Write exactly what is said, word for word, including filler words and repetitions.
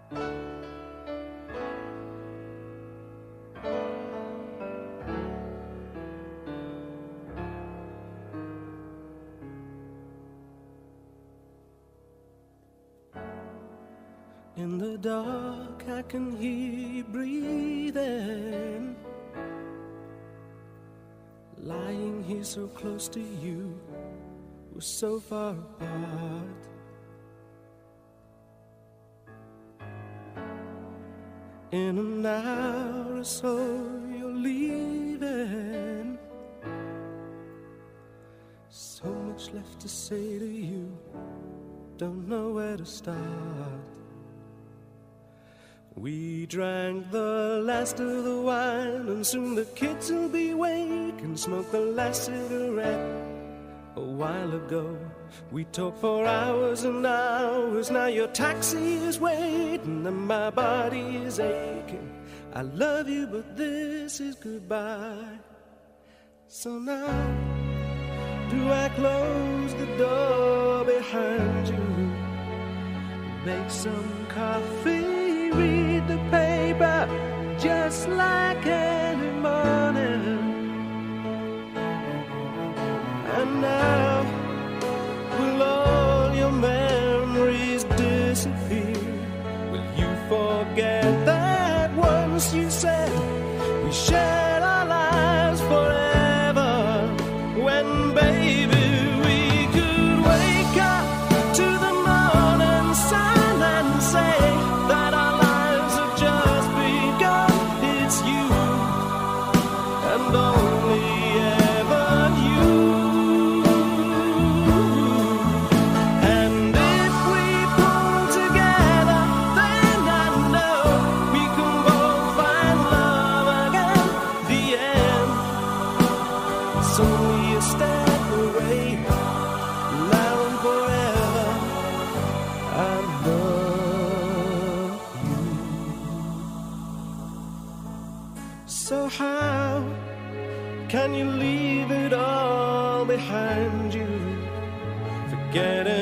In the dark I can hear you breathing, lying here so close to you, we're so far apart. In an hour or so you're leaving, so much left to say to you, don't know where to start. We drank the last of the wine, and soon the kids will be awake and smoke the last cigarette. A while ago we talked for hours and hours. Now your taxi is waiting and my body is aching. I love you, but this is goodbye. So now, do I close the door behind you, make some coffee, read the paper just like any morning? And now, will all your memories disappear? Will you forget that once you said we shared our lives forever? When, baby, we could wake up to the morning sun and say that our lives have just begun. It's you and only ever you. And if we pull together, then I know we can both find love again. The end, it's only a step away, now and forever. I love you. So how can you leave it all behind you? Forget it.